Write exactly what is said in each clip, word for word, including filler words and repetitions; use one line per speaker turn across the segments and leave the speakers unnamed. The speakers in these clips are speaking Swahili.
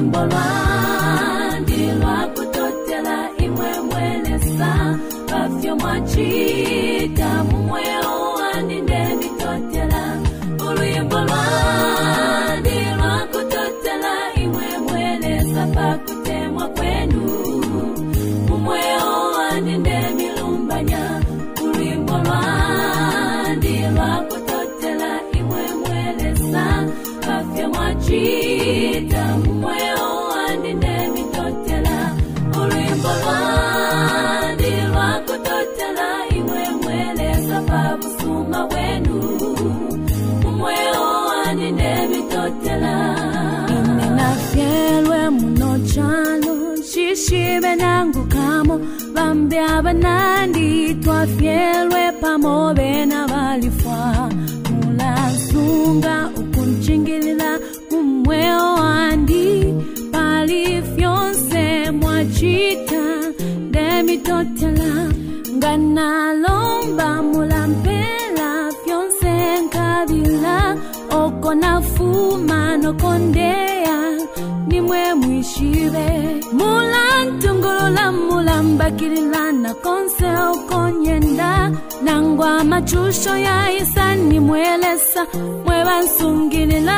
Ulimbo lwandi lwakutotela imwe mwelesa bafyo mwachita mumweo wandi ndemitotela. Ulimbo lwandi lwakutotela imwe mwelesa pakutemwa kwenu mumweo wandi ndemilumbanya. Ulimbo lwandi lwakutotela imwe mwelesa bafyo mwachita mumweo wandi ndemitotela. Ulimbo lwandi lwakutotela imwe mwelesa pabusuma wenu mumweo wandi ndemitotela. Ine nafyelwe muno chalo shishibe nangu kamo bambe abanandi twafyelwe pamobe na balifwa mulansunga ukunchingilila mumweo wandi palifyonse mwachita ndemitotela. Nganalomba mulampela fyonse nkabila okona fuma nokondea nimwe mwishibe mulantungulula mulambakilila na konse okonyenda nangwa machusho ya isa nimwelesa mwebansungilila.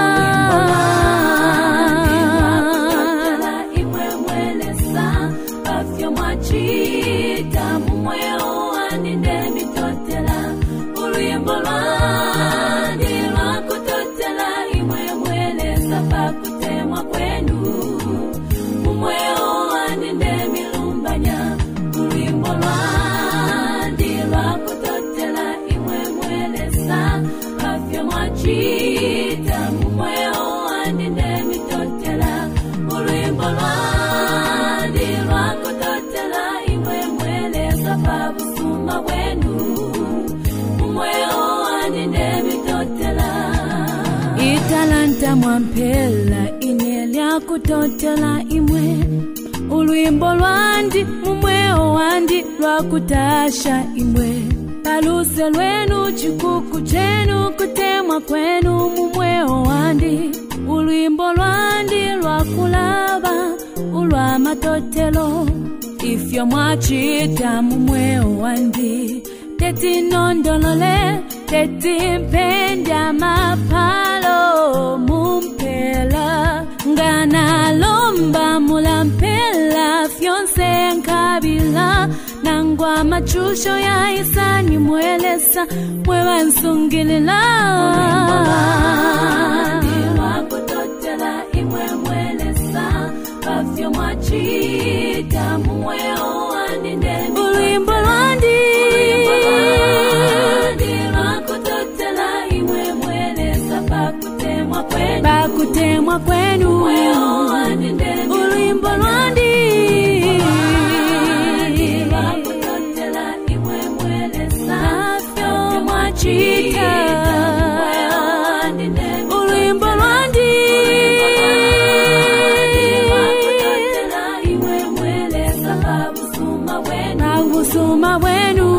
Imwe mwelesa bafyo mwachita mumweo wandi ndemitotela. Ulimbo lwandi lwakutotela imwe mwelesa pakutemwa kwenu mumweo wandi ndemilumbanya. Ulimbo lwandi lwakutotela imwe mwelesa bafyo mwachita mumweo wandi ndemitotela. Ulimbo lwandi lwakutotela imwe mwelesa pabusuma wenu mumweo wandi ndemitotela. Italanta mwampela inelya kutotela imwe. Ulimbo lwandi mumweo wandi lwakutasha imwe. Paluse lwenu chikuku chenu kutemwa kwenu mumweo wandi. Ulimbo lwandi lwakulaba ulwa matotelo ifyo mwachita mumweo wandi. Teti nondolole teti mpendya mapalo mumpela. Nganalomba mulampela fyonse nkabila nangwa machusho ya isa nimwelesa mwebansungilila. Ulimbo lwandi lwakutotela imwe mwelesa bafyo mwachita mumweo wandi ndemitotela. Ulimbo lwandi lwakutotela imwe mwelesa pakutemwa kwenu pakutemwa kwenu mumweo wandi ndemitotela. Ulimbo lwandi lwakutotela imwe mwelesa bafyo mwachita mumweo wandi ndemitotela. Ulimbo lwandi lwakutotela imwe mwelesa pabusuma wenu pabusuma wenu